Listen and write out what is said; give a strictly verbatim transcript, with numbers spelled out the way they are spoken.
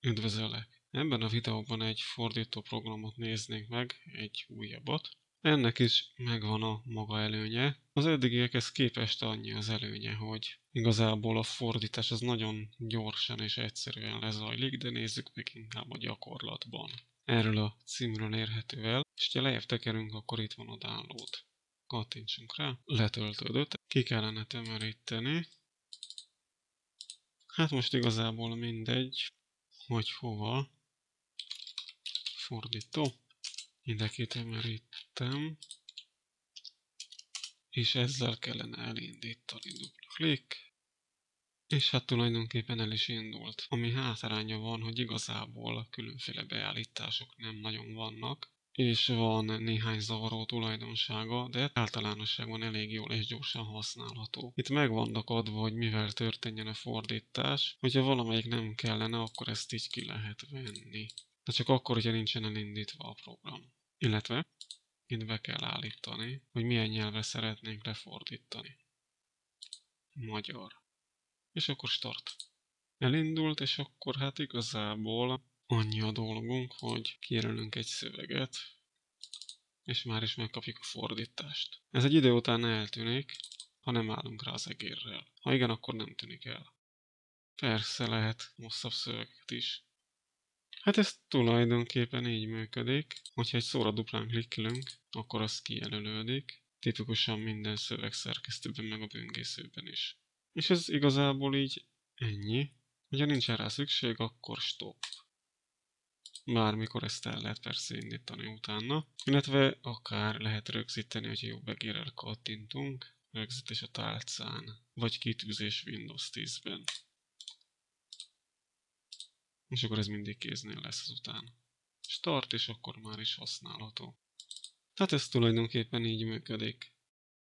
Üdvözöllek! Ebben a videóban egy fordító programot néznénk meg, egy újabbat. Ennek is megvan a maga előnye. Az eddigiekhez képest annyi az előnye, hogy igazából a fordítás az nagyon gyorsan és egyszerűen lezajlik, de nézzük meg inkább a gyakorlatban. Erről a címről érhető el, és ha lejjebb tekerünk, akkor itt van a download. Kattintsunk rá, letöltődött, ki kellene tömöríteni. Hát most igazából mindegy, hogy hova. Fordító. Ide kitömörítem. És ezzel kellene elindítani. Dupla klik. És hát tulajdonképpen el is indult. Ami hátránya van, hogy igazából különféle beállítások nem nagyon vannak. És van néhány zavaró tulajdonsága, de általánosságban elég jól és gyorsan használható. Itt meg vannak adva, hogy mivel történjen a fordítás. Hogyha valamelyik nem kellene, akkor ezt így ki lehet venni. De csak akkor, hogyha nincsen elindítva a program. Illetve itt be kell állítani, hogy milyen nyelvre szeretnénk lefordítani. Magyar. És akkor start. Elindult, és akkor hát igazából annyi a dolgunk, hogy kijelölünk egy szöveget, és már is megkapjuk a fordítást. Ez egy idő után eltűnik, ha nem állunk rá az egérrel. Ha igen, akkor nem tűnik el. Persze lehet hosszabb szöveget is. Hát ez tulajdonképpen így működik, hogyha egy szóra duplán klikkelünk, akkor az kijelölődik, tipikusan minden szövegszerkesztőben meg a böngészőben is. És ez igazából így ennyi. Hogyha nincsen rá szükség, akkor stop. Bármikor ezt el lehet persze indítani utána, illetve akár lehet rögzíteni, hogy jobb egérrel kattintunk, rögzítés a tálcán, vagy kitűzés Windows tízben. És akkor ez mindig kéznél lesz azután. Start, és akkor már is használható. Tehát ez tulajdonképpen így működik.